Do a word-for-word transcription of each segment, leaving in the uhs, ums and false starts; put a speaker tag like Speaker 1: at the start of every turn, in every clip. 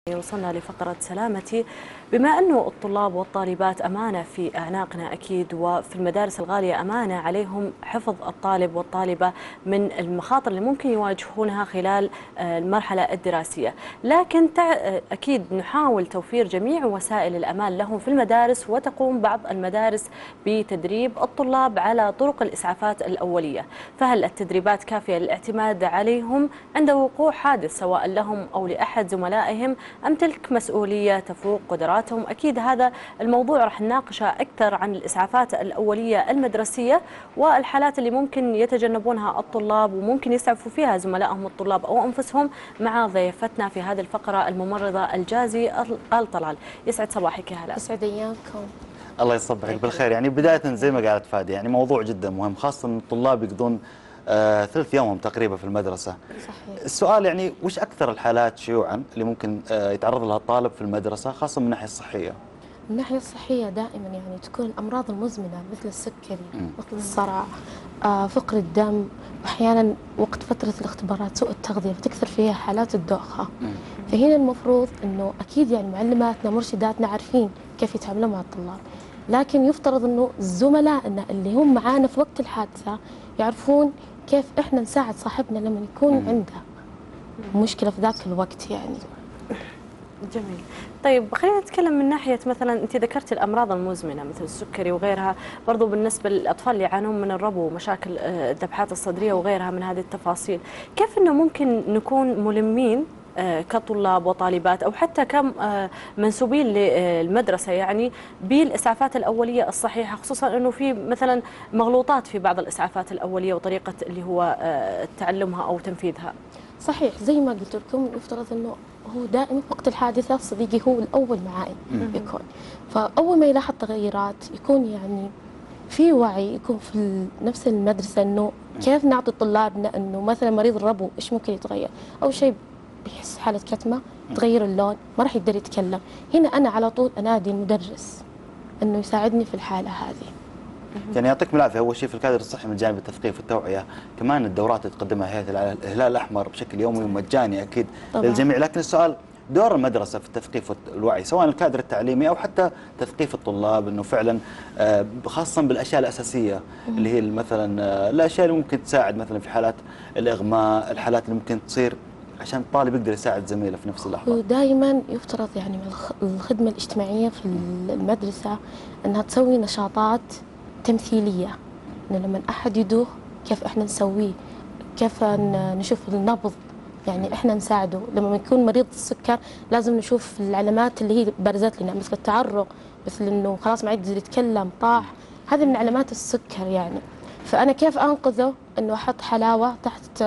Speaker 1: وصلنا لفقرة سلامتي. بما أنه الطلاب والطالبات أمانة في أعناقنا أكيد، وفي المدارس الغالية أمانة عليهم حفظ الطالب والطالبة من المخاطر اللي ممكن يواجهونها خلال المرحلة الدراسية، لكن أكيد نحاول توفير جميع وسائل الأمان لهم في المدارس، وتقوم بعض المدارس بتدريب الطلاب على طرق الإسعافات الأولية. فهل التدريبات كافية للاعتماد عليهم عند وقوع حادث سواء لهم أو لأحد زملائهم، أم تلك مسؤولية تفوق قدراتهم؟ أكيد هذا الموضوع راح نناقشه أكثر عن الإسعافات الأولية المدرسية والحالات اللي ممكن يتجنبونها الطلاب وممكن يسعفوا فيها زملائهم الطلاب أو أنفسهم، مع ضيفتنا في هذه الفقرة الممرضة الجازي آل طلال. يسعد صباحك يا هلا.
Speaker 2: يسعد أيامكم.
Speaker 3: الله يصبحك بالخير. يعني بداية زي ما قالت فادي، يعني موضوع جدا مهم، خاصة أن الطلاب يقضون آه ثلث يومهم تقريبا في المدرسة.
Speaker 2: صحيح.
Speaker 3: السؤال يعني وش أكثر الحالات شيوعا اللي ممكن آه يتعرض لها الطالب في المدرسة، خاصة من الناحية الصحية؟
Speaker 2: من الناحية الصحية دائما يعني تكون الأمراض المزمنة مثل السكري، مثل الصرع، آه فقر الدم، وأحيانا وقت فترة الاختبارات سوء التغذية فتكثر فيها حالات الدوخة. فهنا المفروض أنه أكيد يعني معلماتنا مرشداتنا عارفين كيف يتعاملوا مع الطلاب، لكن يفترض أنه زملائنا اللي هم معانا في وقت الحادثة يعرفون كيف إحنا نساعد صاحبنا لما يكون عنده مشكلة في ذاك الوقت يعني.
Speaker 1: جميل. طيب خلينا نتكلم من ناحية مثلا أنت ذكرت الأمراض المزمنة مثل السكري وغيرها، برضو بالنسبة للأطفال اللي يعانون من الربو ومشاكل الذبحات الصدرية وغيرها من هذه التفاصيل، كيف أنه ممكن نكون ملمين كطلاب وطالبات أو حتى كمنسوبين للمدرسة يعني بالإسعافات الأولية الصحيحة، خصوصا أنه في مثلا مغلوطات في بعض الإسعافات الأولية وطريقة اللي هو تعلمها أو تنفيذها؟
Speaker 2: صحيح، زي ما قلت لكم يفترض أنه هو دائما وقت الحادثة صديقي هو الأول معي يكون، فأول ما يلاحظ تغيرات يكون يعني في وعي، يكون في نفس المدرسة أنه كيف نعطي طلابنا أنه مثلا مريض الربو إيش ممكن يتغير، أول شيء بيحس حالة كتمة تغير اللون ما راح يقدر يتكلم، هنا أنا على طول أنادي المدرس أنه يساعدني في الحالة هذه.
Speaker 3: يعني يعطيكم العافيه. اول شيء في الكادر الصحي من جانب التثقيف والتوعيه، كمان الدورات اللي تقدمها هيئه الهلال الاحمر بشكل يومي ومجاني اكيد طبعا للجميع، لكن السؤال دور المدرسه في التثقيف والوعي سواء الكادر التعليمي او حتى تثقيف الطلاب، انه فعلا خاصه بالاشياء الاساسيه اللي هي مثلا الاشياء اللي ممكن تساعد مثلا في حالات الاغماء، الحالات اللي ممكن تصير عشان الطالب يقدر يساعد زميله في نفس اللحظه.
Speaker 2: ودائما يفترض يعني من الخدمه الاجتماعيه في المدرسه انها تسوي نشاطات تمثيليه، انه لما احد يدوخ كيف احنا نسويه، كيف نشوف النبض، يعني احنا نساعده. لما يكون مريض السكر لازم نشوف العلامات اللي هي برزت لنا مثل التعرق، مثل انه خلاص ما يقدر يتكلم، طاح، هذه من علامات السكر يعني. فانا كيف انقذه؟ انه احط حلاوه تحت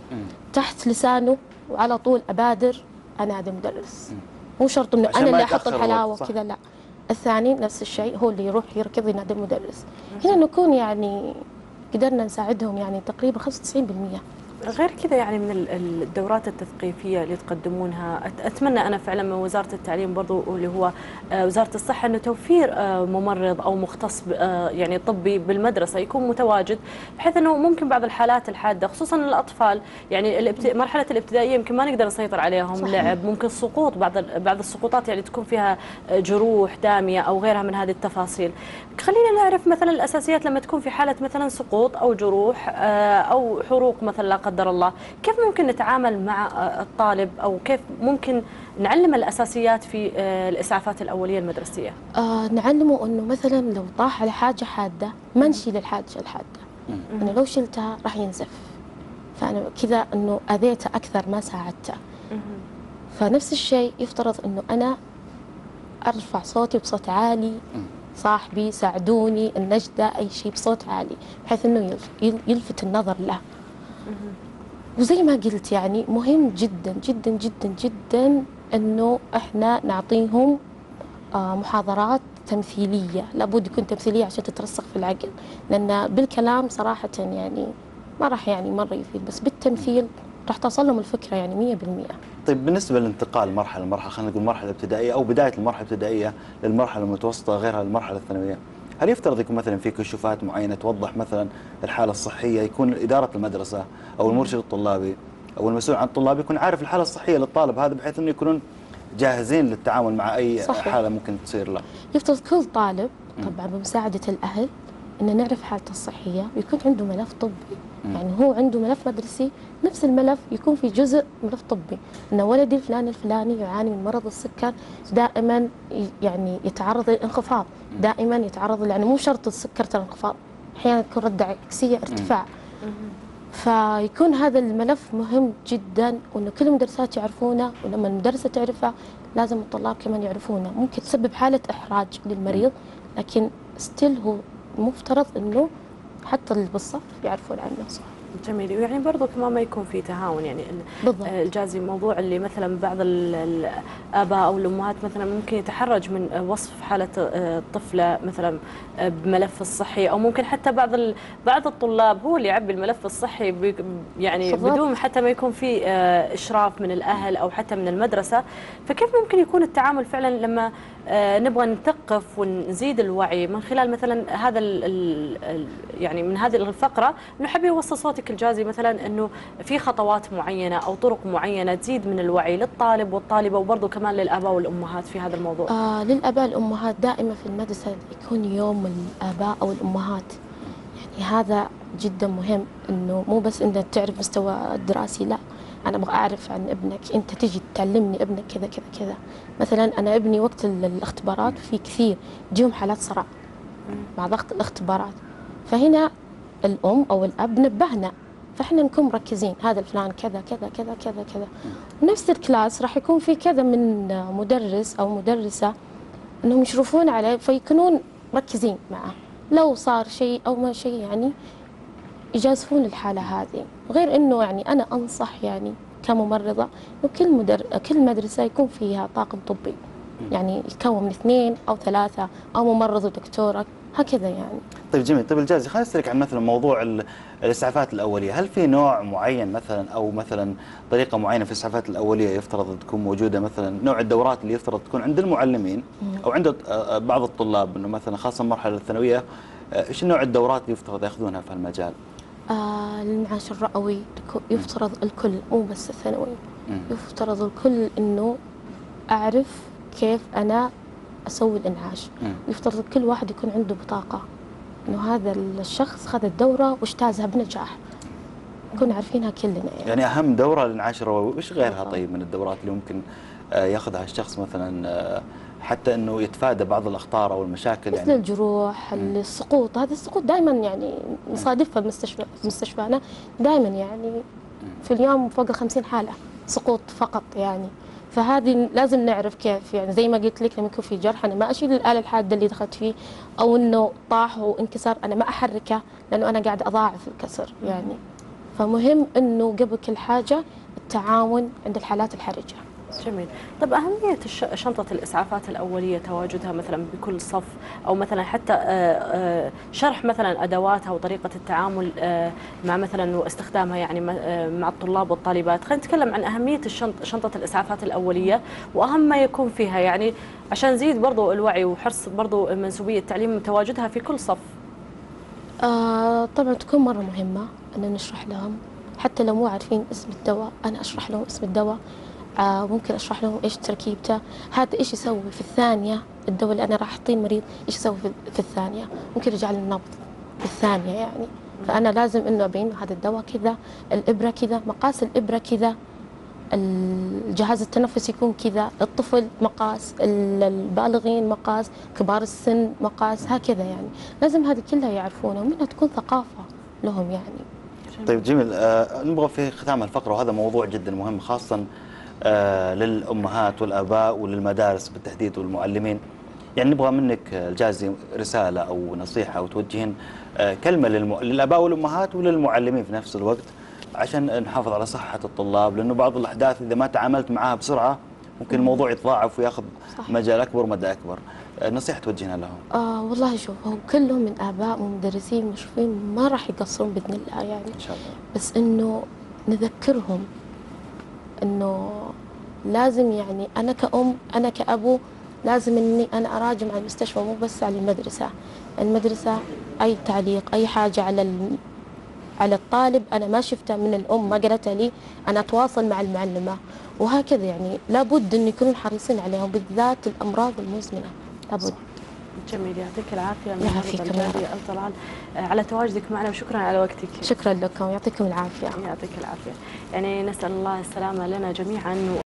Speaker 2: تحت لسانه وعلى طول ابادر انادي مدرس، مو شرط انه انا اللي احط الحلاوه كذا، لا. الثاني نفس الشيء، هو اللي يروح يركض ينادي المدرس. هنا نكون يعني قدرنا نساعدهم يعني تقريبا خمسة وتسعين بالمئة.
Speaker 1: غير كذا يعني من الدورات التثقيفية اللي تقدمونها، أتمنى أنا فعلا من وزارة التعليم برضو اللي هو وزارة الصحة أنه توفير ممرض أو مختص يعني طبي بالمدرسة يكون متواجد، بحيث أنه ممكن بعض الحالات الحادة خصوصا الأطفال يعني مرحلة الابتدائية يمكن ما نقدر نسيطر عليهم. صحيح. لعب، ممكن سقوط، بعض بعض السقوطات يعني تكون فيها جروح دامية أو غيرها من هذه التفاصيل. خلينا نعرف مثلا الأساسيات لما تكون في حالة مثلا سقوط أو جروح أو حروق مثلا لا قدر الله، كيف ممكن نتعامل مع الطالب أو كيف ممكن نعلم الأساسيات في الإسعافات الأولية المدرسية؟
Speaker 2: آه نعلمه أنه مثلا لو طاح على حاجة حادة ما نشيل الحاجة الحادة، أنه لو شلتها راح ينزف، فأنا كذا أنه أذيته أكثر ما ساعدته. فنفس الشيء يفترض أنه أنا أرفع صوتي بصوت عالي، صاحبي ساعدوني، النجدة، أي شيء بصوت عالي بحيث أنه يلفت النظر له. وزي ما قلت يعني مهم جدا جدا جدا جدا أنه إحنا نعطيهم محاضرات تمثيلية، لابد يكون تمثيلية عشان تترسخ في العقل، لأن بالكلام صراحة يعني ما راح يعني مرة يفيد، بس بالتمثيل راح توصل لهم الفكرة يعني مية بالمية.
Speaker 3: طيب بالنسبة للانتقال مرحلة مرحلة، خلينا نقول المرحلة الابتدائية أو بداية المرحلة الابتدائية للمرحلة المتوسطة غيرها المرحلة الثانوية، هل يفترض يكون مثلا في كشوفات معينة توضح مثلا الحالة الصحية، يكون إدارة المدرسة أو المرشد الطلابي أو المسؤول عن الطلاب يكون عارف الحالة الصحية للطالب هذا، بحيث أنه يكونون جاهزين للتعامل مع أي
Speaker 2: صحيح.
Speaker 3: حالة ممكن تصير له.
Speaker 2: يفترض كل طالب طبعا بمساعدة الأهل إن نعرف حالته الصحية ويكون عنده ملف طبي. يعني هو عنده ملف مدرسي، نفس الملف يكون في جزء ملف طبي، أن ولدي الفلاني الفلاني يعاني من مرض السكر، دائما يعني يتعرض للانخفاض، دائما يتعرض، يعني مو شرط السكر ترى انخفاض، أحيانا تكون ردة عكسية ارتفاع. فيكون هذا الملف مهم جدا، وانه كل المدرسات يعرفونه، ولما المدرسه تعرفه لازم الطلاب كمان يعرفونه. ممكن تسبب حاله احراج للمريض، لكن ستيل هو مفترض انه حتى اللي بالصف يعرفون عنه. صح.
Speaker 1: جميل. ويعني برضو كمان ما يكون في تهاون، يعني
Speaker 2: بالضبط.
Speaker 1: الجازي موضوع اللي مثلا بعض الآباء أو الأمهات مثلا ممكن يتحرج من وصف حالة الطفلة مثلا بملف الصحي، أو ممكن حتى بعض بعض الطلاب هو اللي يعبي الملف الصحي يعني بالضبط. بدون حتى ما يكون في إشراف من الأهل أو حتى من المدرسة. فكيف ممكن يكون التعامل فعلا لما نبغى نثقف ونزيد الوعي من خلال مثلا هذا ال ال يعني من هذه الفقرة، انه حابب يوصل صوتك الجازي مثلا انه في خطوات معينة او طرق معينة تزيد من الوعي للطالب والطالبة، وبرضه كمان للآباء والأمهات في هذا الموضوع؟
Speaker 2: آه للآباء والأمهات دائما في المدرسة يكون يوم الآباء أو الأمهات، يعني هذا جدا مهم، انه مو بس انك تعرف مستوى الدراسي، لا، أنا أبغى أعرف عن ابنك، أنت تجي تعلمني ابنك كذا كذا كذا. مثلا أنا ابني وقت الاختبارات في كثير تجيهم حالات صرع مع ضغط الاختبارات، فهنا الأم أو الأب نبهنا، فإحنا نكون مركزين هذا الفلان كذا كذا كذا كذا كذا. نفس الكلاس راح يكون في كذا من مدرس أو مدرسة أنهم يشرفون عليه، فيكونون مركزين معه، لو صار شيء أو ما شيء يعني يجازفون الحالة هذه. غير انه يعني انا انصح يعني كممرضة انه كل مدر... كل مدرسة يكون فيها طاقم طبي، يعني يتكون من اثنين او ثلاثة او ممرض ودكتورة هكذا يعني.
Speaker 3: طيب جميل. طيب الجازي خلينا نسألك عن مثلا موضوع الإسعافات الأولية، هل في نوع معين مثلا أو مثلا طريقة معينة في الإسعافات الأولية يفترض تكون موجودة، مثلا نوع الدورات اللي يفترض تكون عند المعلمين أو عند بعض الطلاب، إنه مثلا خاصة المرحلة الثانوية، إيش نوع الدورات اللي يفترض يأخذونها في المجال؟
Speaker 2: آه المعاش الرئوي يفترض الكل، مو بس الثانوي، يفترض الكل انه اعرف كيف انا اسوي الانعاش. يفترض كل واحد يكون عنده بطاقه انه هذا الشخص خذ الدوره واجتازها بنجاح، نكون عارفينها كلنا يعني.
Speaker 3: يعني اهم دوره الانعاش الرئوي، وش غيرها طيب من الدورات اللي ممكن ياخذها الشخص مثلا حتى انه يتفادى بعض الاخطار او المشاكل؟
Speaker 2: مثل
Speaker 3: يعني
Speaker 2: الجروح، السقوط، هذا السقوط دائما يعني نصادفها بمستشفى في مستشفانا دائما، يعني في اليوم فوق خمسين حاله سقوط فقط يعني. فهذه لازم نعرف كيف، يعني زي ما قلت لك لما يكون في جرح انا ما اشيل الاله الحاده اللي دخلت فيه، او انه طاح وانكسر انا ما احركه لانه انا قاعد اضاعف الكسر يعني. فمهم انه قبل كل حاجه التعاون عند الحالات الحرجه.
Speaker 1: جميل. طب أهمية شنطة الإسعافات الأولية، تواجدها مثلا بكل صف، أو مثلا حتى شرح مثلا أدواتها وطريقة التعامل مع مثلا واستخدامها يعني مع الطلاب والطالبات. خلينا نتكلم عن أهمية شنطة الإسعافات الأولية وأهم ما يكون فيها، يعني عشان نزيد برضو الوعي وحرص برضو منسوبية التعليم تواجدها في كل صف.
Speaker 2: آه طبعا تكون مرة مهمة أن نشرح لهم، حتى لو مو عارفين اسم الدواء أنا أشرح لهم اسم الدواء، آه ممكن اشرح لهم ايش تركيبته، هذا ايش يسوي في الثانيه، الدواء اللي انا راح اعطيه المريض ايش يسوي في الثانيه، ممكن يرجع له النبض في الثانيه يعني. فانا لازم انه ابين هذا الدواء كذا، الابره كذا، مقاس الابره كذا، الجهاز التنفسي يكون كذا، الطفل مقاس، البالغين مقاس، كبار السن مقاس، هكذا يعني. لازم هذه كلها يعرفونها ومنها تكون ثقافه لهم يعني.
Speaker 3: طيب جميل. آه نبغى في ختام الفقره، وهذا موضوع جدا مهم خاصه آه للأمهات والآباء وللمدارس بالتحديد والمعلمين، يعني نبغى منك الجازي رسالة أو نصيحة أو توجهين آه كلمة للم... للآباء والأمهات وللمعلمين في نفس الوقت، عشان نحافظ على صحة الطلاب، لأنه بعض الأحداث إذا ما تعاملت معها بسرعة ممكن الموضوع يتضاعف وياخذ مجال أكبر ومدى أكبر. آه نصيحة توجهينها لهم؟
Speaker 2: آه والله شوف، هو كلهم من آباء ومدرسين مشرفين ما راح يقصرون بإذن الله يعني،
Speaker 3: إن شاء الله، بس
Speaker 2: إنه نذكرهم انه لازم، يعني انا كأم انا كأبو لازم اني انا اراجع على المستشفى مو بس على المدرسة. المدرسة اي تعليق اي حاجة على على الطالب أنا ما شفته من الأم ما قالت لي، أنا أتواصل مع المعلمة. وهكذا يعني لابد أن يكونوا حريصين عليهم، بالذات الأمراض المزمنة لابد.
Speaker 1: جميل، يعطيك العافية من
Speaker 2: يعافيك
Speaker 1: الجارية الطلال على تواجدك معنا، وشكرا على وقتك.
Speaker 2: شكرا لكم، يعطيكم العافية.
Speaker 1: يعطيك العافية. يعني نسأل الله السلامة لنا جميعا.